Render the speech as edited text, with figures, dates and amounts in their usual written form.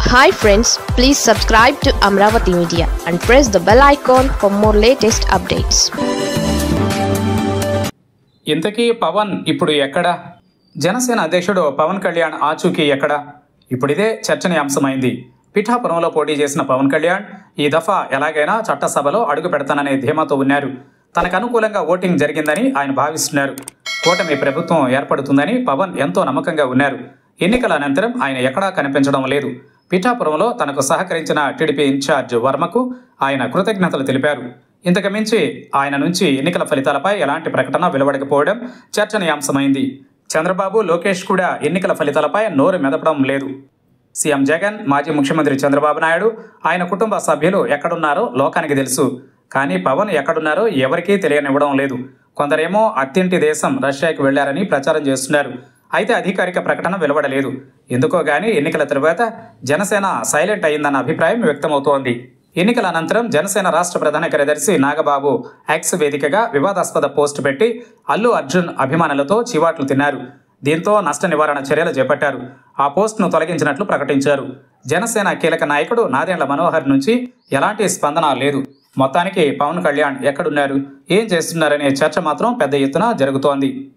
Hi friends, please subscribe to Amravati Media and press the bell icon for more latest updates. ఇంతకీ పవన్ ఇప్పుడు ఎక్కడ? జనసేన అధ్యక్షుడు పవన్ కళ్యాణ్ ఆచూకీ ఎక్కడ? ఇప్పుడిదే చర్చనీయాంశమైంది. పిఠాపురంలో పోటీ చేసిన పవన్ కళ్యాణ్ ఈ దఫా ఎలాగైనా చట్టసభలో అడుగు పెడతాననే ధీమాతో ఉన్నారు. తనకు అనుకూలంగా ఓటింగ్ జరిగిందని ఆయన భావిస్తున్నారు. కూటమి ప్రభుత్వం ఏర్పడుతుందని పవన్ ఎంతో నమ్మకంగా ఉన్నారు. ఎన్నికల అనంతరం ఆయన ఎక్కడా కనిపించడం లేదు. పిఠాపురంలో తనకు సహకరించిన టీడీపీ ఇన్ఛార్జ్ వర్మకు ఆయన కృతజ్ఞతలు తెలిపారు. ఇంతకు మించి ఆయన నుంచి ఎన్నికల ఫలితాలపై ఎలాంటి ప్రకటన వెలువడకపోవడం చర్చనీయాంశమైంది. చంద్రబాబు, లోకేష్ కూడా ఎన్నికల ఫలితాలపై నోరు మెదపడం లేదు. సీఎం జగన్, మాజీ ముఖ్యమంత్రి చంద్రబాబు నాయుడు, ఆయన కుటుంబ సభ్యులు ఎక్కడున్నారో లోకానికి తెలుసు. కానీ పవన్ ఎక్కడున్నారో ఎవరికీ తెలియనివ్వడం లేదు. కొందరేమో అత్తింటి దేశం రష్యాకి వెళ్లారని ప్రచారం చేస్తున్నారు. అయితే అధికారిక ప్రకటన వెలువడలేదు. ఎందుకో గానీ ఎన్నికల తరువాత జనసేన సైలెంట్ అయిందన్న అభిప్రాయం వ్యక్తమవుతోంది. ఎన్నికల అనంతరం జనసేన రాష్ట్ర ప్రధాన కార్యదర్శి నాగబాబు ఎక్స్ వేదికగా వివాదాస్పద పోస్టు పెట్టి అల్లు అర్జున్ అభిమానులతో చివాట్లు తిన్నారు. దీంతో నష్ట నివారణ చర్యలు చేపట్టారు. ఆ పోస్టును తొలగించినట్లు ప్రకటించారు. జనసేన కీలక నాయకుడు నాదెండ్ల మనోహర్ నుంచి ఎలాంటి స్పందన లేదు. మొత్తానికి పవన్ కళ్యాణ్ ఎక్కడున్నారు, ఏం చేస్తున్నారనే చర్చ మాత్రం పెద్ద ఎత్తున జరుగుతోంది.